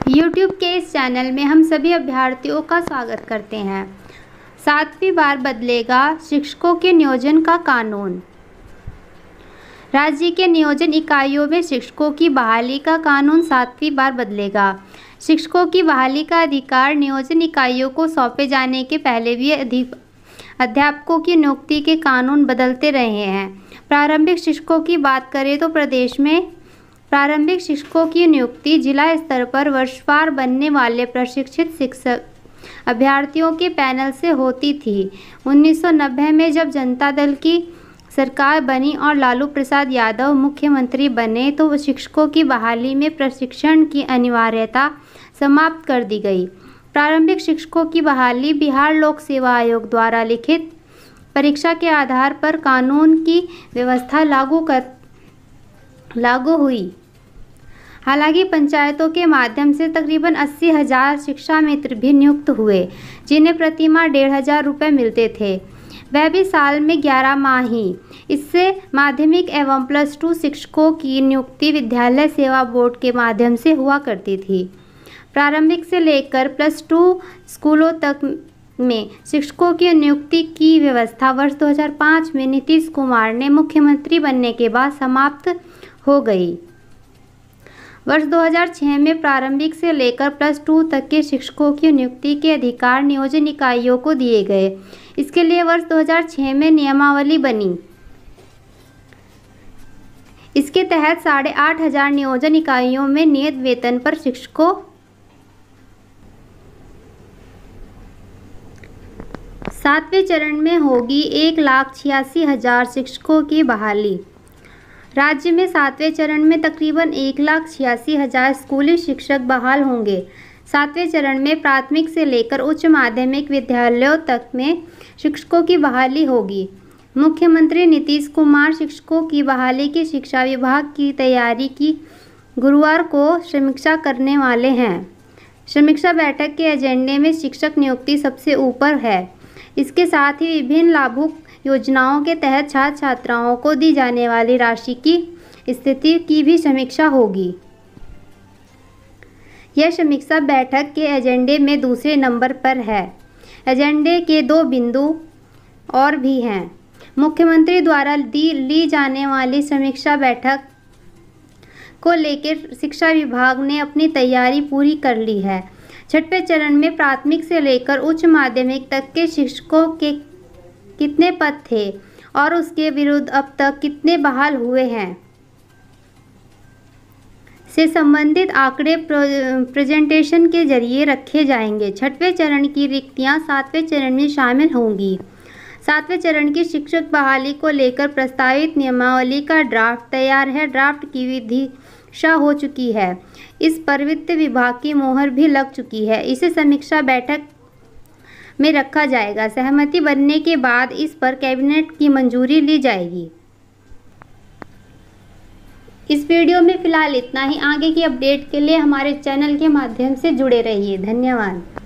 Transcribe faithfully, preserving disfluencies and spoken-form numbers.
YouTube के इस channel में हम सभी अभ्यर्थियों का स्वागत करते हैं। सातवीं बार बदलेगा शिक्षकों के नियोजन का कानून। राज्य के नियोजन इकाइयों में शिक्षकों की बहाली का कानून सातवीं बार बदलेगा। शिक्षकों की बहाली का अधिकार नियोजन इकाइयों को सौंपे जाने के पहले भी अधिक अध्यापकों की नियुक्ति के कानून बदलते रहे हैं। प्रारंभिक शिक्षकों की बात करें तो प्रदेश में प्रारंभिक शिक्षकों की नियुक्ति जिला स्तर पर वर्षवार बनने वाले प्रशिक्षित शिक्षक अभ्यर्थियों के पैनल से होती थी। उन्नीस सौ नब्बे में जब जनता दल की सरकार बनी और लालू प्रसाद यादव मुख्यमंत्री बने तो शिक्षकों की बहाली में प्रशिक्षण की अनिवार्यता समाप्त कर दी गई। प्रारंभिक शिक्षकों की बहाली बिहार लोक सेवा आयोग द्वारा लिखित परीक्षा के आधार पर कानून की व्यवस्था लागू कर लागू हुई। हालांकि पंचायतों के माध्यम से तकरीबन अस्सी हजार शिक्षा मित्र भी नियुक्त हुए, जिन्हें प्रतिमाह डेढ़ हजार रुपये मिलते थे, वह भी साल में ग्यारह माह ही। इससे माध्यमिक एवं प्लस टू शिक्षकों की नियुक्ति विद्यालय सेवा बोर्ड के माध्यम से हुआ करती थी। प्रारंभिक से लेकर प्लस टू स्कूलों तक में शिक्षकों की नियुक्ति की व्यवस्था वर्ष दो हजार पाँच में नीतीश कुमार ने मुख्यमंत्री बनने के बाद समाप्त हो गई। वर्ष दो हजार छह में प्रारंभिक से लेकर प्लस टू तक के शिक्षकों की नियुक्ति के अधिकार नियोजन इकाइयों को दिए गए। इसके लिए वर्ष दो हजार छह में नियमावली बनी। इसके तहत साढ़े आठ हजार नियोजन इकाइयों में नियत वेतन पर शिक्षकों सातवें चरण में होगी एक लाख छियासी हजार शिक्षकों की बहाली। राज्य में सातवें चरण में तकरीबन एक लाख छियासी हजार स्कूली शिक्षक बहाल होंगे। सातवें चरण में प्राथमिक से लेकर उच्च माध्यमिक विद्यालयों तक में शिक्षकों की बहाली होगी। मुख्यमंत्री नीतीश कुमार शिक्षकों की बहाली की शिक्षा विभाग की तैयारी की गुरुवार को समीक्षा करने वाले हैं। समीक्षा बैठक के एजेंडे में शिक्षक नियुक्ति सबसे ऊपर है। इसके साथ ही विभिन्न लाभुक योजनाओं के तहत छात्र छात्राओं को दी जाने वाली राशि की स्थिति की भी समीक्षा होगी। यह समीक्षा बैठक के एजेंडे में दूसरे नंबर पर है। एजेंडे के दो बिंदु और भी हैं। मुख्यमंत्री द्वारा दी ली जाने वाली समीक्षा बैठक को लेकर शिक्षा विभाग ने अपनी तैयारी पूरी कर ली है। छठवें चरण में प्राथमिक से लेकर उच्च माध्यमिक तक के शिक्षकों के कितने पद थे और उसके विरुद्ध अब तक कितने बहाल हुए हैं से संबंधित आंकड़े प्रेजेंटेशन के जरिए रखे जाएंगे। छठवें चरण की रिक्तियां सातवें चरण में शामिल होंगी। सातवें चरण की शिक्षक बहाली को लेकर प्रस्तावित नियमावली का ड्राफ्ट तैयार है। ड्राफ्ट की विदिशा हो चुकी है। इस पर वित्त विभाग की मोहर भी लग चुकी है। इसे समीक्षा बैठक में रखा जाएगा। सहमति बनने के बाद इस पर कैबिनेट की मंजूरी ली जाएगी। इस वीडियो में फिलहाल इतना ही। आगे की अपडेट के लिए हमारे चैनल के माध्यम से जुड़े रहिए। धन्यवाद।